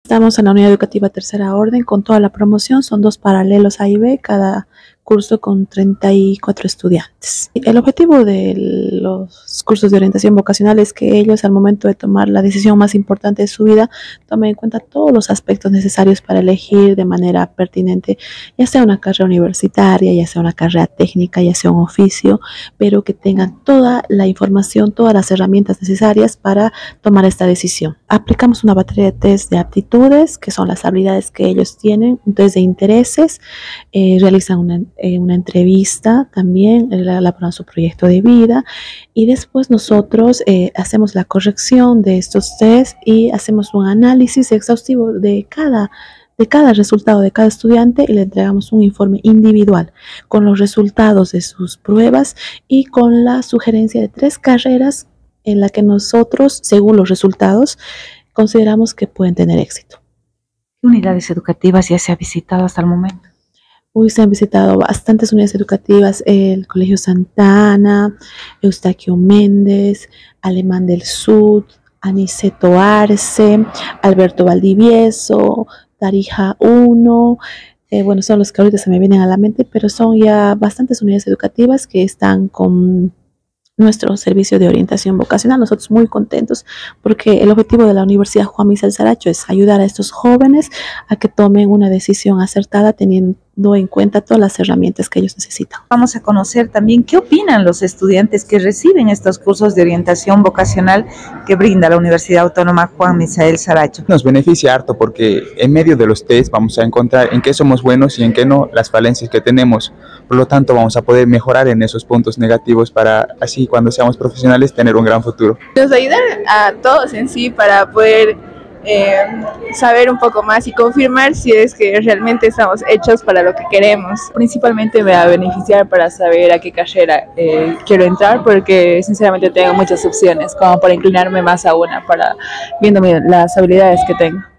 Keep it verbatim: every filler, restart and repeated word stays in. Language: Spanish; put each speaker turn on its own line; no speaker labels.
Estamos en la unidad educativa tercera orden con toda la promoción, son dos paralelos A y B, cada curso con treinta y cuatro estudiantes. El objetivo de los cursos de orientación vocacional es que ellos, al momento de tomar la decisión más importante de su vida, tomen en cuenta todos los aspectos necesarios para elegir de manera pertinente, ya sea una carrera universitaria, ya sea una carrera técnica, ya sea un oficio, pero que tengan toda la información, todas las herramientas necesarias para tomar esta decisión. Aplicamos una batería de test de aptitudes, que son las habilidades que ellos tienen, un test de intereses, eh, realizan una Eh, una entrevista también, elaboran su proyecto de vida y después nosotros eh, hacemos la corrección de estos test y hacemos un análisis exhaustivo de cada, de cada resultado de cada estudiante y le entregamos un informe individual con los resultados de sus pruebas y con la sugerencia de tres carreras en las que nosotros, según los resultados, consideramos que pueden tener éxito.
¿Qué unidades educativas ya se ha visitado hasta el momento?
Uy, se han visitado bastantes unidades educativas, el Colegio Santa Ana, Eustaquio Méndez, Alemán del Sur, Aniceto Arce, Alberto Valdivieso, Tarija uno, eh, bueno, son los que ahorita se me vienen a la mente, pero son ya bastantes unidades educativas que están con nuestro servicio de orientación vocacional. Nosotros muy contentos porque el objetivo de la Universidad Juan Misael Saracho es ayudar a estos jóvenes a que tomen una decisión acertada teniendo en cuenta todas las herramientas que ellos necesitan.
Vamos a conocer también qué opinan los estudiantes que reciben estos cursos de orientación vocacional que brinda la Universidad Autónoma Juan Misael Saracho.
Nos beneficia harto porque en medio de los test vamos a encontrar en qué somos buenos y en qué no, las falencias que tenemos. Por lo tanto, vamos a poder mejorar en esos puntos negativos para así cuando seamos profesionales tener un gran futuro.
Nos ayuda a todos en sí para poder eh, saber un poco más y confirmar si es que realmente estamos hechos para lo que queremos.
Principalmente me va a beneficiar para saber a qué carrera eh, quiero entrar, porque sinceramente tengo muchas opciones como para inclinarme más a una, para viendo las habilidades que tengo.